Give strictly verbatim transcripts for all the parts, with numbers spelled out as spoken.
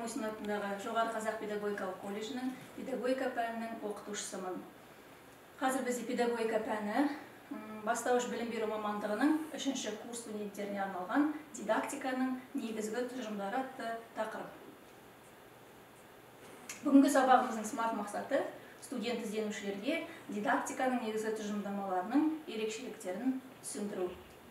Мусин атындағы Жоғары Қазақ педагогикалық колледжінің педагогика пәнінің оқытушысымын. Қазір бізде педагогика пәні бастауыш білім беру мамандығының үшінші курс студенттеріне арналған дидактиканың негізгі тұжырымдары атты тақырып. Бүгінгі сабағымыздың смарт мақсаты студент ізденушілерге дидактиканың негізгі тұжырымдамаларының ерекшеліктерін түсіндіру.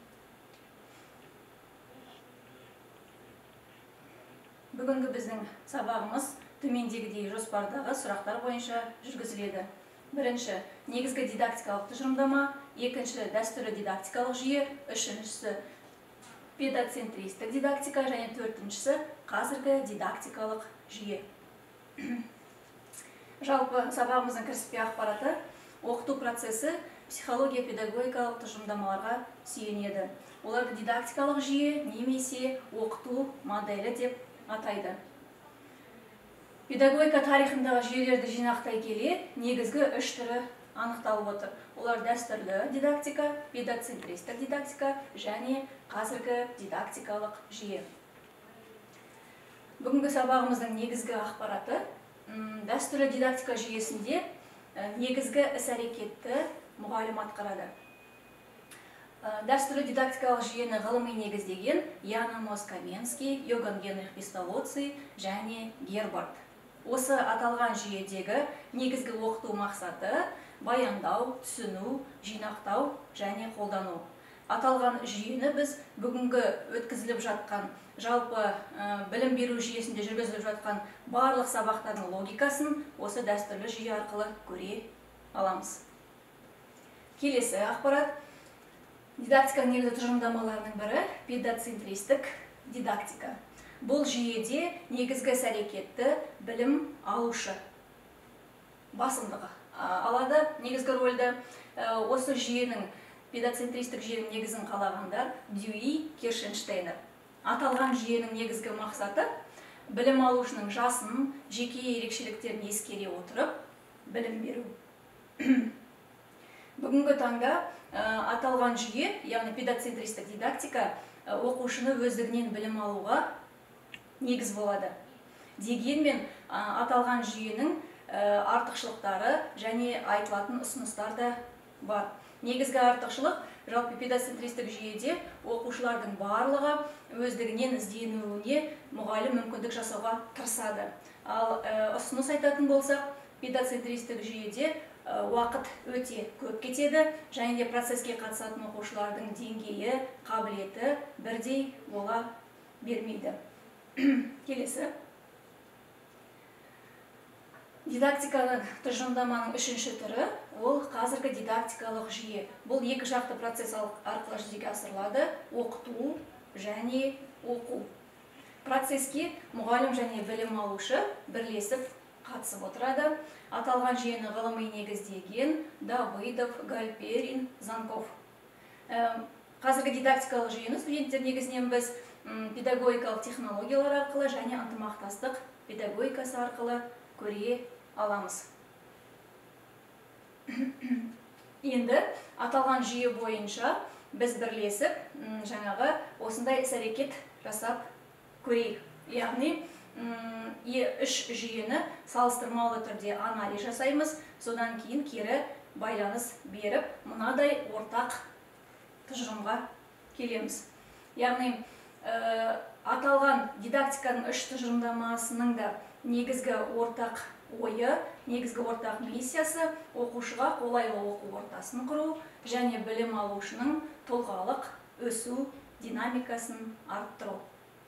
Бүгінгі біздің сабағымыз төмендегідей жоспардағы сұрақтар бойынша жүргізіледі. Бірінші, негізгі дидактикалық тұжырымдама, екінші, дәстүрлі дидактикалық жүйе, үшіншісі, педоцентристік дидактика және төртіншісі, қазіргі дидактикалық жүйе. Жалпы сабағымыздың кіріспе ақпараты оқыту процесі психология педагогикалық тұжырымдамаларға сүйенеді. Оларды дидактикалық жүйе немесе оқыту моделі деп атайды. Педагогика тарихындағы жүйелерді жинақтай келе, негізгі үш түрі анықталып отыр. Олар дәстүрлі дидактика, педоцентристік дидактика және қазіргі дидактикалық жүйе. Бүгінгі сабағымыздың негізгі ақпараты дәстүрлі дидактика жүйесінде негізгі іс-әрекетті мұғалім атқарады. Дәстүрлі дидактикалық жүйені ғылыми негіздеген Яна Москаменский, Йоган Генрих Песталоцци және Гербард. Осы аталған жүйедегі негізгі оқыту мақсаты баяндау, түсіну, жинақтау және қолдану. Аталған жүйені біз бүгінгі өткізіліп жатқан жалпы білім беру жүйесінде жүргізіліп жатқан барлық сабақтардың логикасын осы дәстүрлі жүйе арқылы көре аламыз. Келесі ақпарат. Дидактиканың негізгі тұжырымдамаларының бірі педоцентристік дидактика. Бұл жүйеде негізгі іс-әрекетті білім алушы басымдығы алады. Негізгі рөлді осы жүйенің, педоцентристік жүйенің негізін қалағандар Дьюи, Кершенштейнер. Аталған жүйенің негізгі мақсаты білім алушының жасын, жеке ерекшеліктерін ескере отырып білім беру. Бүгінгі таңда аталған жүйе, яғни педоцентристік дидактика, оқушыны өздігінен білім алуға негіз болады. Дегенмен аталған жүйенің артықшылықтары және айтылатын ұсыныстар да бар. Негізгі артықшылық, жалпы педоцентристік жүйеде оқушылардың барлығы өздігінен ізденуіне мұғалім мүмкіндік жасауға тырысады. Ал ұсыныс айтатын болсақ, педоцентристік жүйеде уақыт өте көп кетеді және де процеске қатысатын оқушылардың деңгейі, қабілеті бірдей бола бермейді. Келесі. Дидактиканың тұжырымдаманың үшінші түрі ол қазіргі дидактикалық жүйе. Бұл екі жақты процесс арқылы жүзеге асырылады: оқыту және оқу. Процеске мұғалім және білім алушы бірлесіп қатысып отырады. Аталған жүйені ғылыми негіздеген Давыдов, Гальперин, Занков. Қазіргі дидактикалық жүйені студенттер негізінен біз педагогикалық технологиялар арқылы және ынтымақтастық педагогикасы арқылы көре аламыз. Енді аталған жүйе бойынша біз бірлесіп жаңағы осындай іс-әрекет жасап көрейік. Яғни үш жүйені салыстырмалы түрде анализ жасаймыз, содан кейін кері байланыс беріп, мынадай ортақ тұжырымға келеміз. Яғни аталған дидактиканың үш тұжырымдамасының да негізгі ортақ ойы, негізгі ортақ миссиясы оқушыға қолайлы оқу ортасын құру және білім алушының тұлғалық өсу динамикасын арттыру.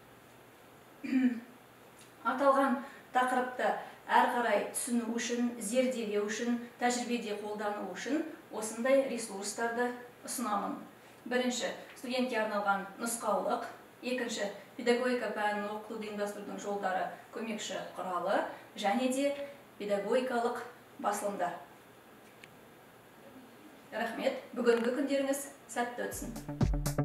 Аталған тақырыпты әр қарай түсіну үшін, зерделеу үшін, тәжірибеде қолдану үшін осындай ресурстарды ұсынамын. Бірінші, студентке арналған нұсқаулық. Екінші, педагогика пәнін оқытуды ұйымдастырудың жолдары көмекші құралы және де педагогикалық басылымдар. Рахмет, бүгінгі күндеріңіз сәтті өтсін.